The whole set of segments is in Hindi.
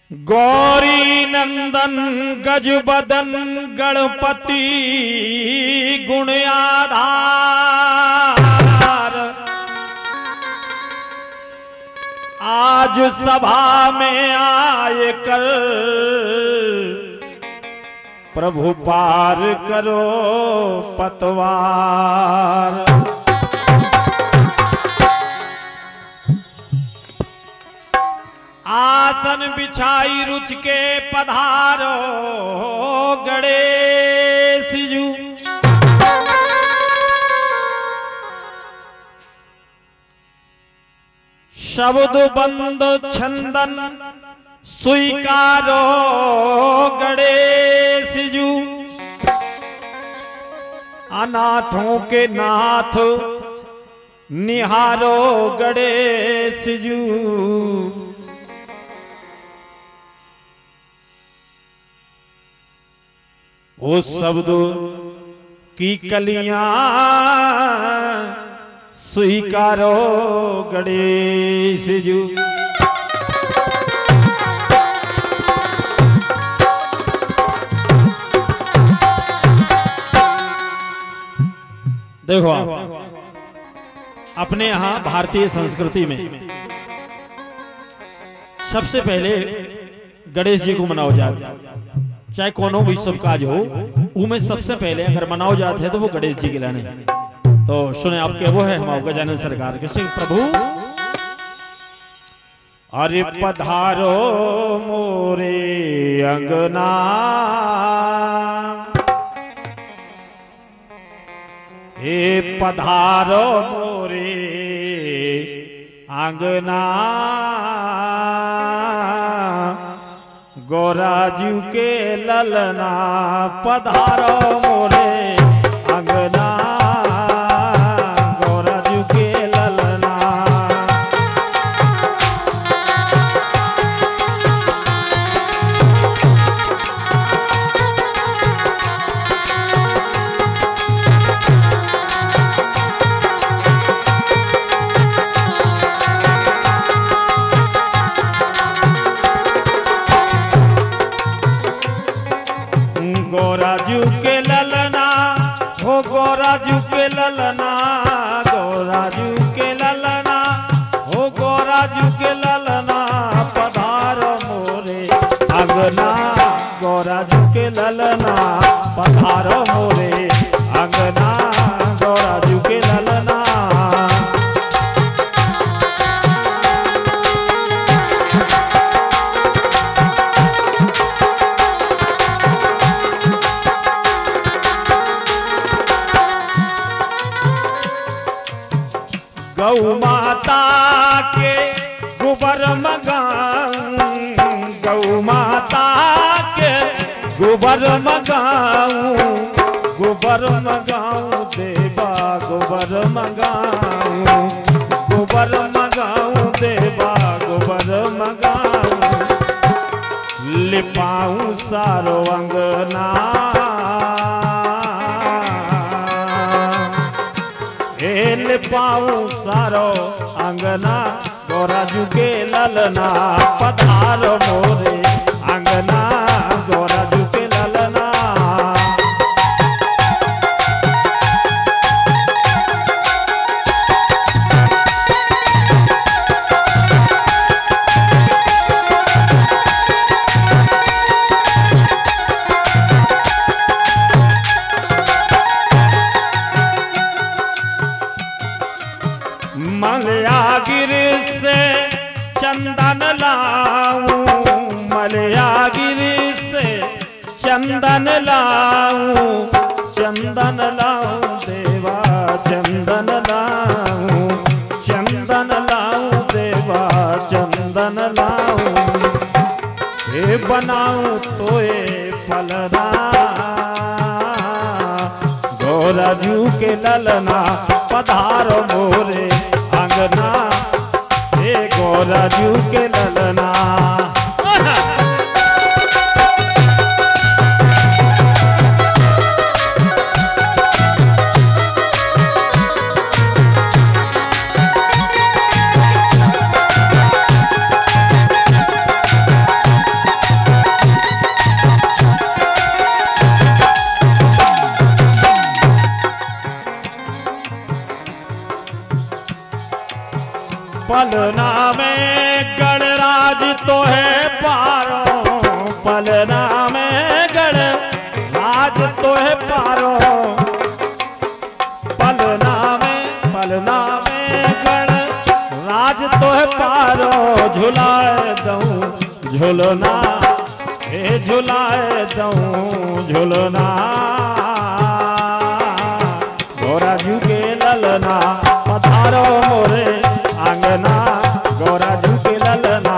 गौरी नंदन गजबदन गणपति गुण आधार, आज सभा में आए कर प्रभु पार करो पतवार। आसन बिछाई रुच के पधारो गणेश जू, शब्द बंद छंदन स्वीकारो गणेश जू। अनाथों के नाथ निहारो गणेश जू। वो शब्द की कलियां स्वीकारो गणेश जू। देखो अपने यहाँ भारतीय संस्कृति में सबसे पहले गणेश जी को मनाओ जाता, चाहे कोनो भी शुभ काज हो उनमें सबसे पहले अगर मनाओ जाते हैं तो वो गणेश जी के लाने। तो सुने आपके वो है हमारे गजानन सरकार के सिंह प्रभु। अरे पधारो मोरे अंगना, हे पधारो मोरे अंगना, गोराजू के ललना पधारो मोरे अंगना, गोराजू के ललना। गोराजू के ललना हो गोराजू के ललना, गोराजू के ललना हो गोराजू के ललना, पधारो मोरे अंगना, गोराजू के ललना पधारो मोरे अंगना, गोराजू के ललना। गौ माता के गोबर मगाऊं, गौ माता के गोबर मगाऊं, गोबर मगाऊं देवा गोबर मगाऊं, गोबर मगाऊं देवा गोबर मगाऊं, लिपाऊं सारो अंगना, लिपाऊं सारो अंगना, गोराजू के ललना पधारो मोरे अंगना, गोराजू के ललना। मलयागिर से चंदन लाऊं, मलयागिर से चंदन लाऊं, चंदन लाऊं देवा चंदन लाऊं, चंदन लाऊं देवा चंदन लाऊं, हे बनाऊं तोए पलना, गोराजू के ललना पधारो मोरे अंगना, हे गोराजू के ललना। पलना में गणराज तो है पारो, पलना में गणराज तो है पारो, पलना में गणराज तो है पारो, झुलाए दऊं झुलना, ए झुलाए दऊं झुलना, गोराजू के ललना पधारो मोरे आंगना, गोराजू के ललना।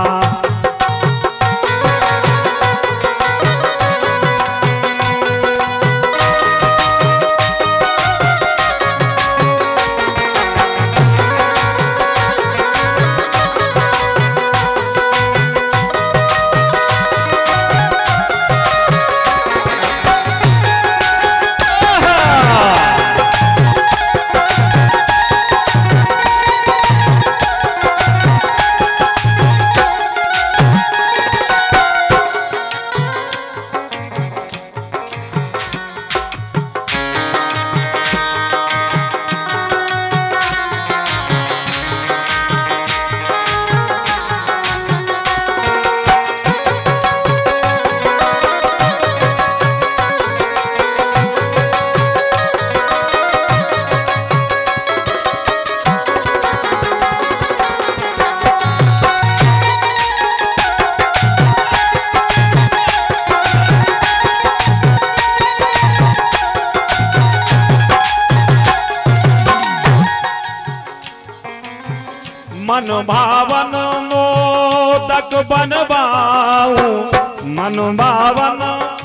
मन भावन मोदक बनवाऊं, मन भावन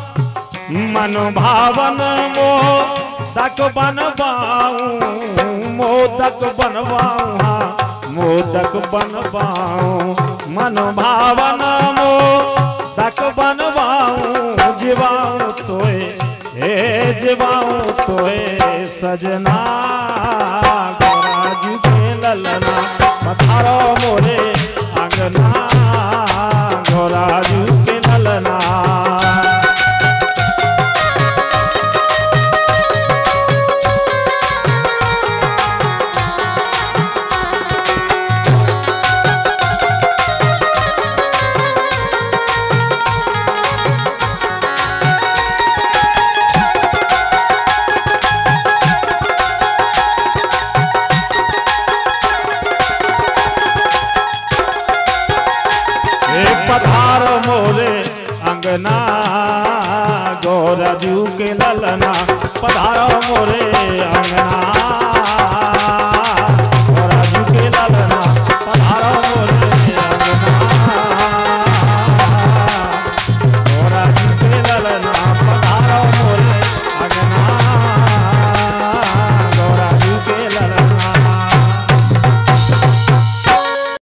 मोदक बनवाऊं, मोदक बनवाऊं, मोदक बनवाऊं, मन भावन मोदक बनवाऊं, जीवाऊं तोए हे जीवाऊं तोए सजना, गोराजू के ललना पधारो मोरे आंगना, गोराजू के ललना। पधारो मोरे अंगना, गोराजू के ललना पधारो मोरे अंगना।